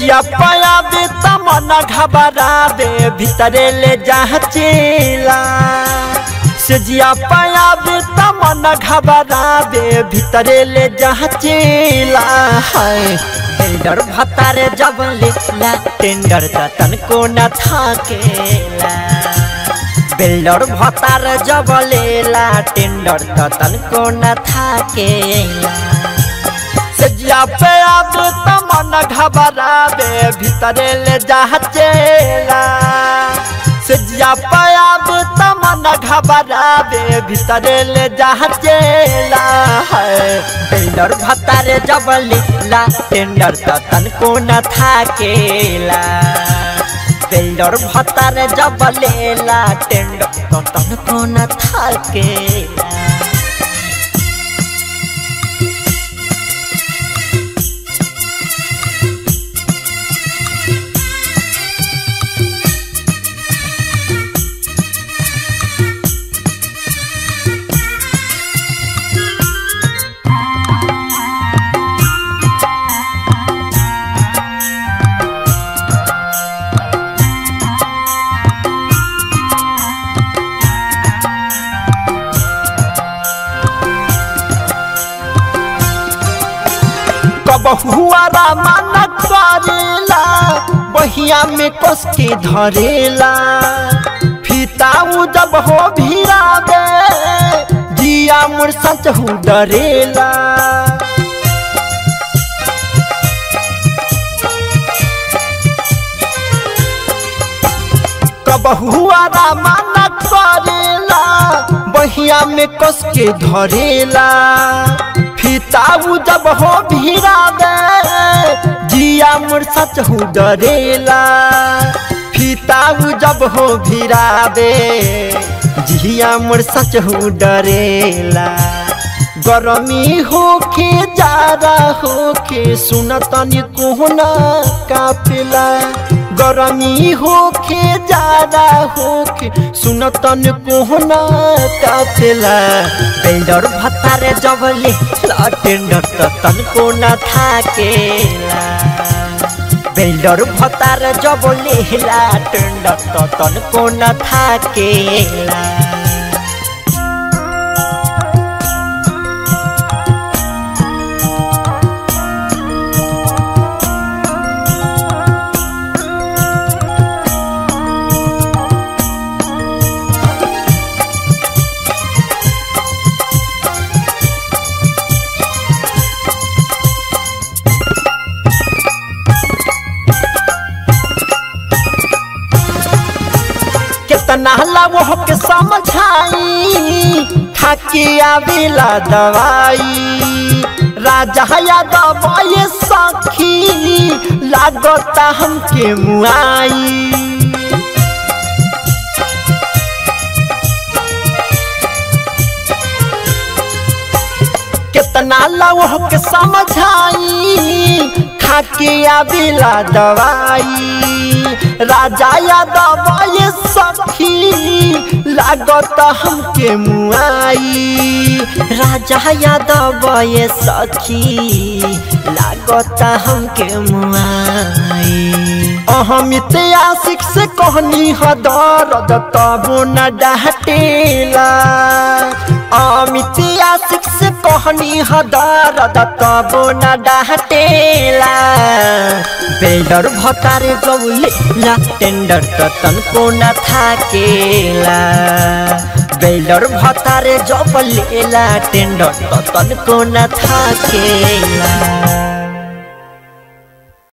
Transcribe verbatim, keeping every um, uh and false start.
जिया पायाबे तमन घबराबे भीतरे ले जाचेला से जिया पायाबे तमन घबराबे भीतरे ले जाचेला टेंडर भतारे जब लिखला टेंडर तन को न थाकेला बिल्डर भतार जब लेला टेंडर तन को न थाकेला सजिया पे अब तमन घबराबे भीतरे ले जाचेला सजिया पे अब तमन घबराबे भीतरे ले जाचेला बिल्डर भतारे जब लिखला टेंडर तन को न थाकेला बिल्डर भतारे जब लेला टेंडर तन को न थाकेला। बहुआरा माना करेला बहिया में कस के धरेला फीताऊ जब हो भिराबे जिया मोर सचहु डरेला बहुआरा माना करेला बहिया में कस के धरेला फीताऊ जब हो भिराबे जिया मोर सचहु डरेला फीताऊ जब हो भिराबे जिया मोर सचहु डरेला गरमी होके जारा होके सुनतनी कोहना कापेला गरमी होके जारा होके सुनतन कोहना कापेला बिल्डर भतारे जब लेला टेंडर तन को न थाकेला बिल्डर भतारे जब लेला टेंडर तन को न थाकेला। कितना लावो के समझाई खाके आवेला दवाई राजा यादव ये सखी लागता हमके मुआई कितना लावो के समझाई खाके आवेला दवाई राजा यादव ये सखी लागत हमके मुआई राजा यादव ये सखी लागत हमके मुआई अहमित आशिक से कहनी ह दर्द तबो न डांटेला अमित आशिक से कहनी ह दर्द तबो न डांटेला बिल्डर भतारे जब लेला टेंडर तन को न थाकेला बिल्डर भतारे जब लेला टेंडर तन को न थाकेला।